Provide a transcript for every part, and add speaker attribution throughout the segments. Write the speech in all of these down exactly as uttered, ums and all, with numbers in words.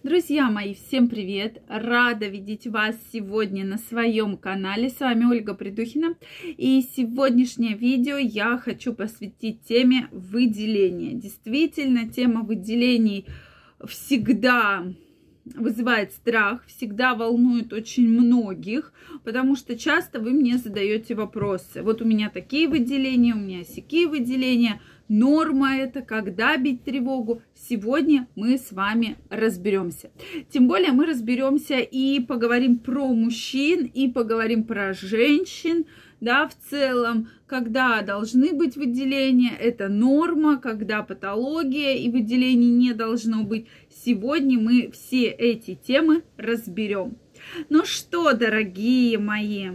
Speaker 1: Друзья мои, всем привет! Рада видеть вас сегодня на своем канале. С вами Ольга Придухина. И сегодняшнее видео я хочу посвятить теме выделения. Действительно, тема выделений всегда вызывает страх, всегда волнует очень многих, потому что часто вы мне задаете вопросы. Вот у меня такие выделения, у меня сякие выделения. Норма это, когда бить тревогу? Сегодня мы с вами разберемся. Тем более мы разберемся и поговорим про мужчин, и поговорим про женщин, да, в целом, когда должны быть выделения, это норма, когда патология и выделений не должно быть. Сегодня мы все эти темы разберем. Ну что, дорогие мои,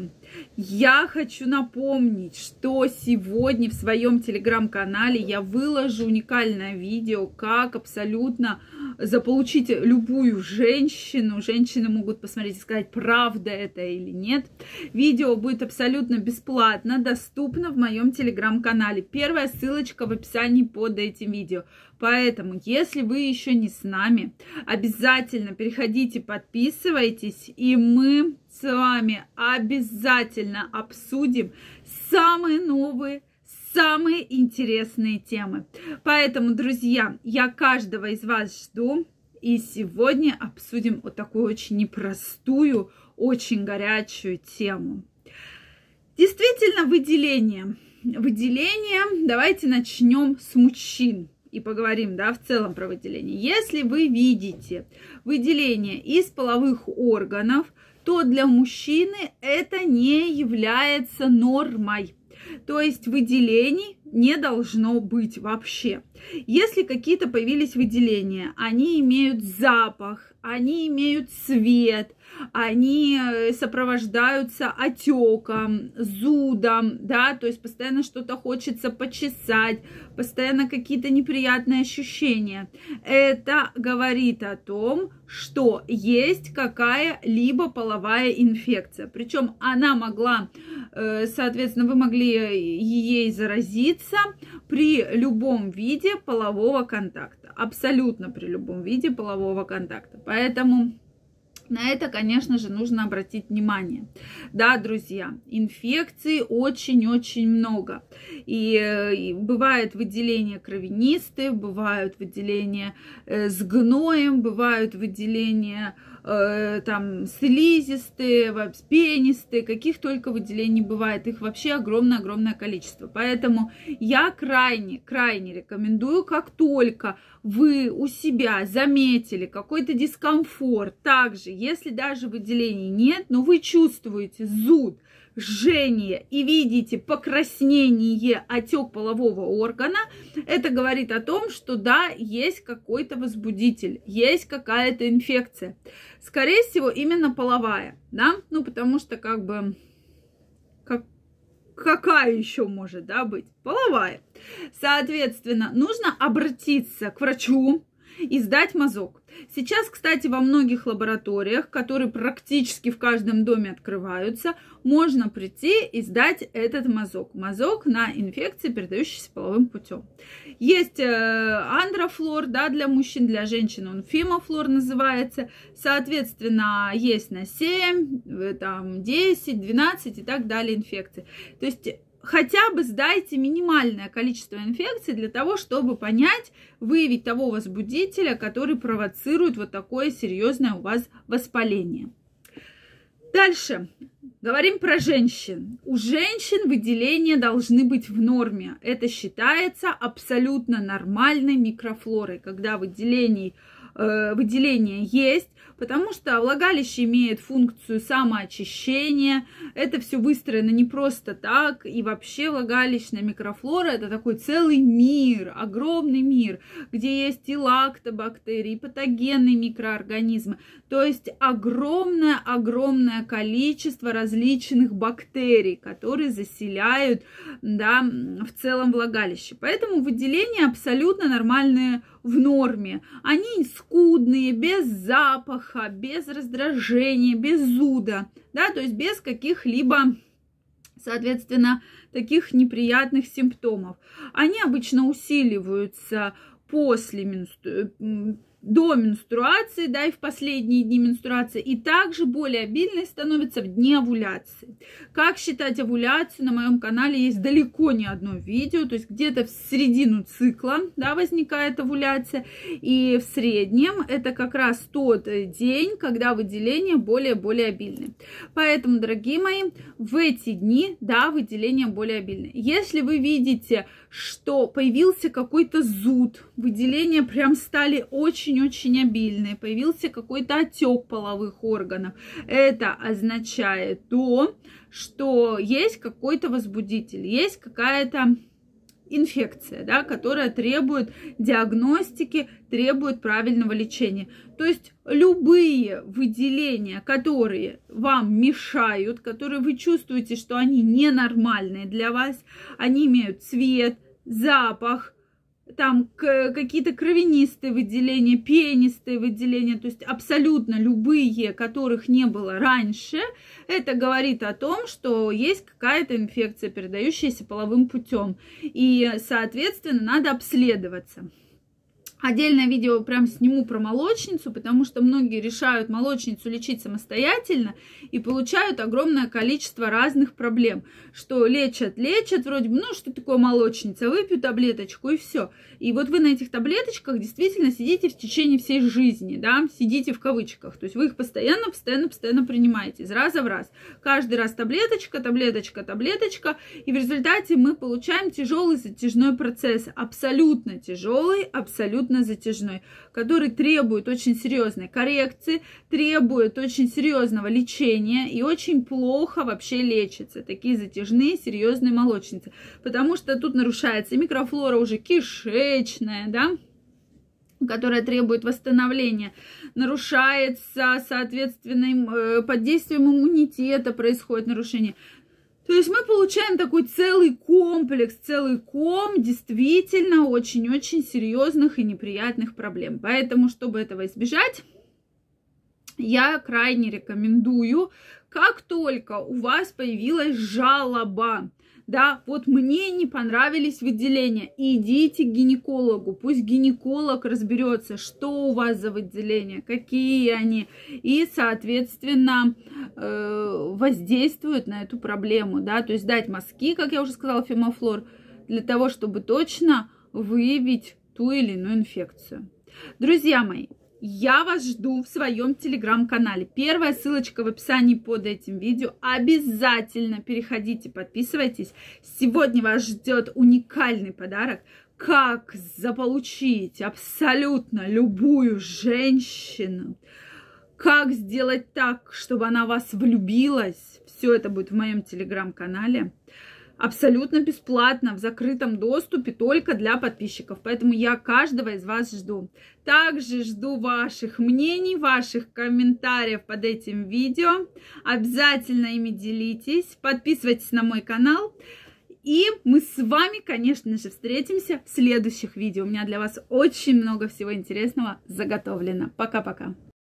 Speaker 1: я хочу напомнить, что сегодня в своем телеграм-канале я выложу уникальное видео, как абсолютно заполучить любую женщину. Женщины могут посмотреть и сказать, правда это или нет. Видео будет абсолютно бесплатно, доступно в моем телеграм-канале. Первая ссылочка в описании под этим видео. Поэтому, если вы еще не с нами, обязательно переходите, подписывайтесь, и мы с вами обязательно обсудим самые новые, самые интересные темы. Поэтому, друзья, я каждого из вас жду, и сегодня обсудим вот такую очень непростую, очень горячую тему. Действительно, выделение. Выделение, давайте начнем с мужчин. И поговорим, да, в целом про выделение. Если вы видите выделение из половых органов, то для мужчины это не является нормой. То есть выделений не должно быть вообще. Если какие-то появились выделения, они имеют запах, они имеют цвет, они сопровождаются отеком, зудом, да, то есть постоянно что-то хочется почесать, постоянно какие-то неприятные ощущения. Это говорит о том, что есть какая-либо половая инфекция. Причем она могла, соответственно, вы могли ей заразиться при любом виде полового контакта. Абсолютно при любом виде полового контакта. Поэтому на это, конечно же, нужно обратить внимание. Да, друзья, инфекций очень-очень много. И, и бывает выделение кровянистые, бывают выделения э, с гноем, бывают выделения э, там слизистые, пенистые, каких только выделений бывает. Их вообще огромное-огромное количество. Поэтому я крайне-крайне рекомендую, как только вы у себя заметили какой-то дискомфорт, также, если даже выделений нет, но вы чувствуете зуд, жжение и видите покраснение, отек полового органа, это говорит о том, что да, есть какой-то возбудитель, есть какая-то инфекция. Скорее всего, именно половая, да, ну потому что как бы... Как Какая еще может, да, быть? Половая. Соответственно, нужно обратиться к врачу и сдать мазок. Сейчас, кстати, во многих лабораториях, которые практически в каждом доме открываются, можно прийти и сдать этот мазок. Мазок на инфекции, передающиеся половым путем. Есть э, андрофлор, да, для мужчин, для женщин он фимофлор называется. Соответственно, есть на семь, там, десять, двенадцать и так далее инфекций. То есть хотя бы сдайте минимальное количество инфекций для того, чтобы понять, выявить того возбудителя, который провоцирует вот такое серьезное у вас воспаление. Дальше. Говорим про женщин. У женщин выделения должны быть в норме. Это считается абсолютно нормальной микрофлорой, когда выделений, э, выделение есть, потому что влагалище имеет функцию самоочищения. Это все выстроено не просто так. И вообще влагалищная микрофлора – это такой целый мир, огромный мир, где есть и лактобактерии, и патогенные микроорганизмы. То есть огромное-огромное количество различных бактерий, которые заселяют, да, в целом влагалище. Поэтому выделения абсолютно нормальные в норме. Они скудные, без запаха, без раздражения, без зуда, да, то есть без каких-либо, соответственно, таких неприятных симптомов. Они обычно усиливаются после, до менструации, да, и в последние дни менструации, и также более обильной становится в дни овуляции. Как считать овуляцию? На моем канале есть далеко не одно видео, то есть где-то в середину цикла, да, возникает овуляция, и в среднем это как раз тот день, когда выделения более-более обильны. Поэтому, дорогие мои, в эти дни, да, выделения более обильны. Если вы видите, что появился какой-то зуд, выделения прям стали очень-очень обильные, появился какой-то отек половых органов, это означает то, что есть какой-то возбудитель, есть какая-то инфекция, да, которая требует диагностики, требует правильного лечения. То есть любые выделения, которые вам мешают, которые вы чувствуете, что они ненормальные для вас, они имеют цвет, запах, там какие-то кровянистые выделения, пенистые выделения, то есть абсолютно любые, которых не было раньше, это говорит о том, что есть какая-то инфекция, передающаяся половым путем, и, соответственно, надо обследоваться. Отдельное видео прям сниму про молочницу, потому что многие решают молочницу лечить самостоятельно и получают огромное количество разных проблем. Что лечат, лечат, вроде бы, ну что такое молочница, выпью таблеточку и все. И вот вы на этих таблеточках действительно сидите в течение всей жизни, да, сидите в кавычках. То есть вы их постоянно, постоянно, постоянно принимаете из раза в раз. Каждый раз таблеточка, таблеточка, таблеточка. И в результате мы получаем тяжелый затяжной процесс. Абсолютно тяжелый, абсолютно затяжной, который требует очень серьезной коррекции, требует очень серьезного лечения и очень плохо вообще лечится. Такие затяжные, серьезные молочницы. Потому что тут нарушается микрофлора уже кишечная, да, которая требует восстановления, нарушается, соответственно, под действием иммунитета происходит нарушение. То есть мы получаем такой целый комплекс, целый ком действительно очень-очень серьезных и неприятных проблем. Поэтому, чтобы этого избежать, я крайне рекомендую, как только у вас появилась жалоба, да, вот мне не понравились выделения, идите к гинекологу, пусть гинеколог разберется, что у вас за выделения, какие они, и, соответственно, воздействует на эту проблему, да, то есть дать мазки, как я уже сказала, Фемофлор, для того, чтобы точно выявить ту или иную инфекцию. Друзья мои, я вас жду в своем телеграм-канале. Первая ссылочка в описании под этим видео. Обязательно переходите, подписывайтесь. Сегодня вас ждет уникальный подарок. Как заполучить абсолютно любую женщину. Как сделать так, чтобы она в вас влюбилась. Все это будет в моем телеграм-канале. Абсолютно бесплатно, в закрытом доступе, только для подписчиков. Поэтому я каждого из вас жду. Также жду ваших мнений, ваших комментариев под этим видео. Обязательно ими делитесь. Подписывайтесь на мой канал. И мы с вами, конечно же, встретимся в следующих видео. У меня для вас очень много всего интересного заготовлено. Пока-пока.